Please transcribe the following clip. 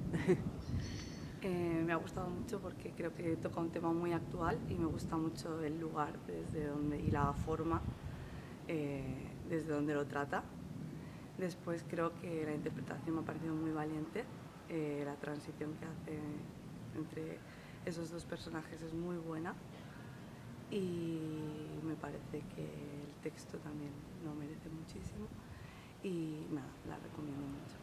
Me ha gustado mucho porque creo que toca un tema muy actual y me gusta mucho el lugar desde donde, y la forma desde donde lo trata. Después creo que la interpretación me ha parecido muy valiente, la transición que hace entre esos dos personajes es muy buena y me parece que el texto también lo merece muchísimo y nada, la recomiendo mucho.